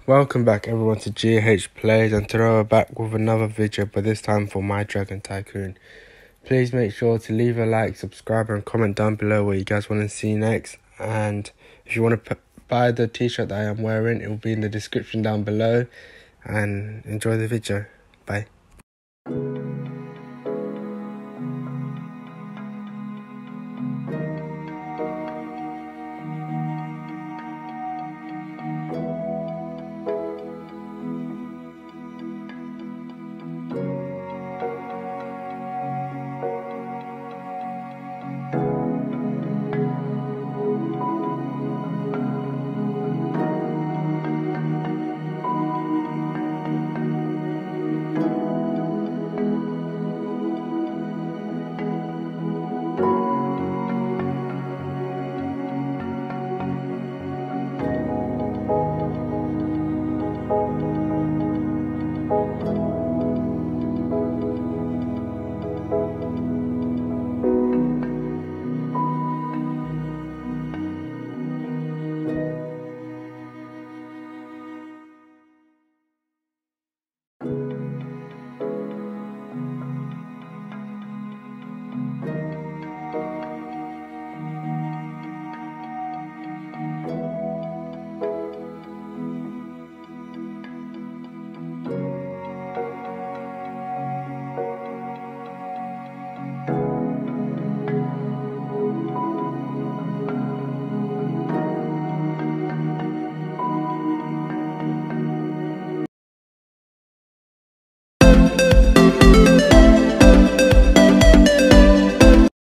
Welcome back everyone to GH Plays, and today we're back with another video, but this time for My Dragon Tycoon. Please make sure to leave a like, subscribe and comment down below what you guys want to see next. And if you want to buy the t-shirt that I am wearing, it will be in the description down below. And enjoy the video. Bye.